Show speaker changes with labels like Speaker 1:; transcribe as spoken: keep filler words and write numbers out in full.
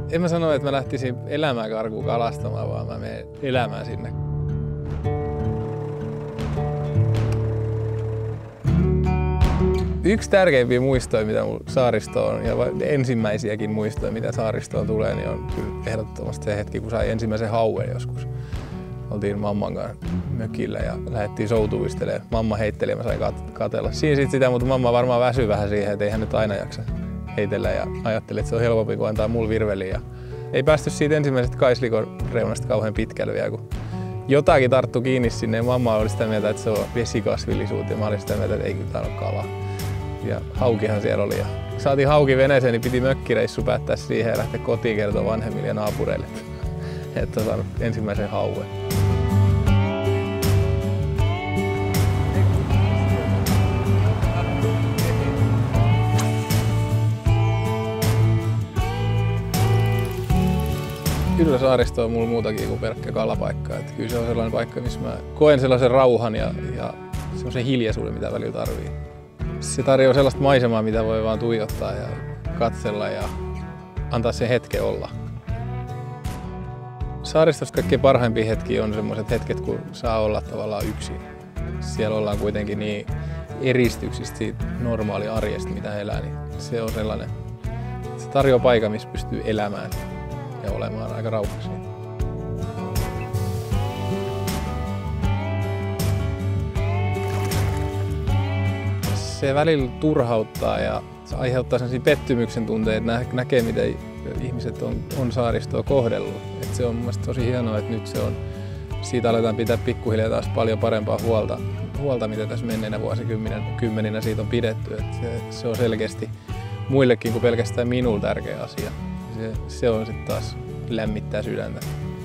Speaker 1: En mä sano, että mä lähtisin elämää karkuun kalastamaan, vaan mä menen elämään sinne. Yksi tärkeimpiä muistoja, mitä mun saaristoon on, ja ensimmäisiäkin muistoja, mitä saaristoon tulee, niin on kyllä ehdottomasti se hetki, kun sai ensimmäisen hauen joskus. Oltiin mamman kanssa mökillä ja lähdettiin soutuvistelemaan. Mamma heitteli ja mä sain katsella. Siinä sit sitä, mutta mamma varmaan väsyi vähän siihen, että ei hän nyt aina jaksa heitellä ja ajatteli, että se on helpompi kuin antaa mulle virveliä. Ei päästy siitä ensimmäisestä kaislikon reunasta kauhean pitkälle vielä, kun jotakin tarttu kiinni sinne ja mamma oli sitä mieltä, että se on vesikasvillisuutta ja mä olin sitä mieltä, että ei kyllä tää ole kala. Ja haukihan siellä oli. Ja saatiin hauki veneeseen, niin piti mökkireissu päättää siihen ja lähteä kotiin kertoa vanhemmille ja naapureille, että on saanut ensimmäisen hauen. Kyllä saaristo on mulla muutakin kuin pelkkä kalapaikka. Että kyllä se on sellainen paikka, missä mä koen sellaisen rauhan ja, ja sellaisen hiljaisuuden, mitä välillä tarvii. Se tarjoaa sellaista maisemaa, mitä voi vaan tuijottaa ja katsella ja antaa sen hetken olla. Saaristossa kaikkein parhaimpia hetkiä on sellaiset hetket, kun saa olla tavallaan yksin. Siellä ollaan kuitenkin niin eristyksistä siitä normaali arjesta, mitä elää, niin se on sellainen. Se tarjoaa paikan, missä pystyy elämään ja olemaan aika rauhassa. Se välillä turhauttaa ja se aiheuttaa sellaisia pettymyksen tunteita, että näkee, miten ihmiset on, on saaristoa kohdellut. Et se on mun mielestä tosi hienoa, että nyt se on, siitä aletaan pitää pikkuhiljaa taas paljon parempaa huolta, huolta mitä tässä menneinä vuosikymmeninä siitä on pidetty. Et se, se on selkeästi muillekin kuin pelkästään minulle tärkeä asia. Se, se on sitten taas lämmittää sydäntä.